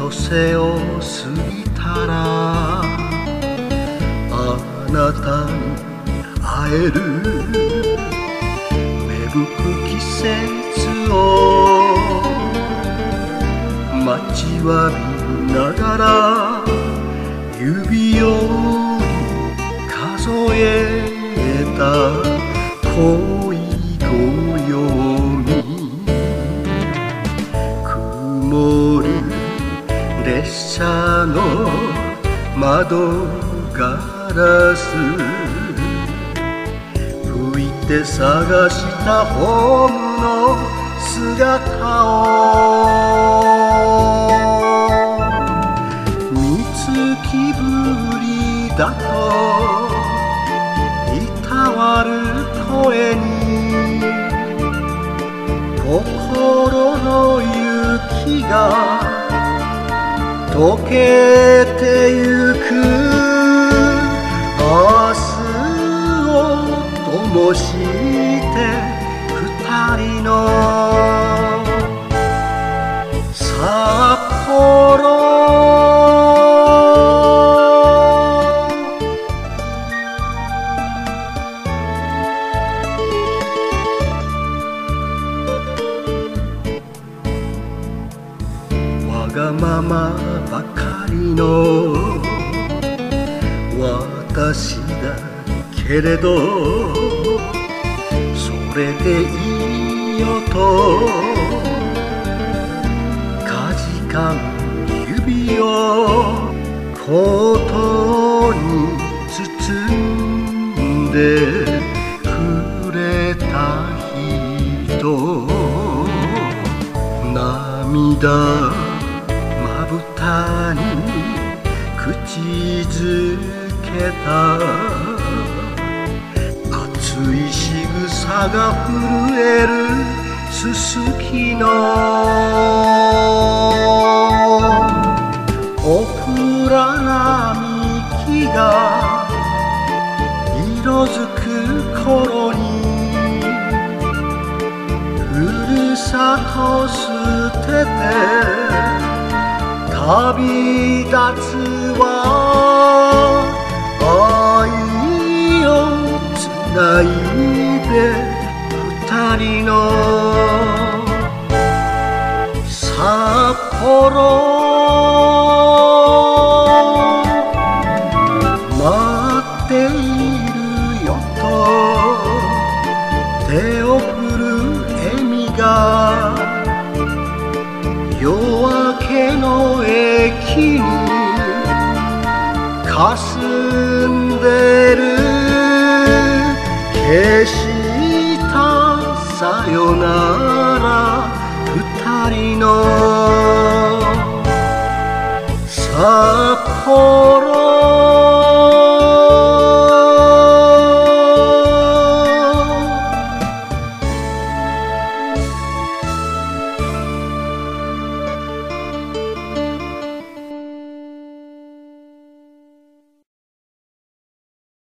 瀬を過ぎたらあなたに会える芽吹く季節を待ちわびながら指折り数えた恋暦曇る列車の窓ガラス吹いて探したホームの姿を三月ぶりだといたわる声に心の雪が溶けてゆく明日を灯して二人の札幌わがままばかりの私だけれどそれでいいよとかじかむ指をコートに包んでくれた人涙まぶたに口づけた熱い仕草が震えるすすきのオクラ並木が色づく頃にふるさと捨てて旅立つわ愛をつないで二人の札幌待っているよと手を振る笑みが夜明けの駅に霞んでる消したさよなら二人の札幌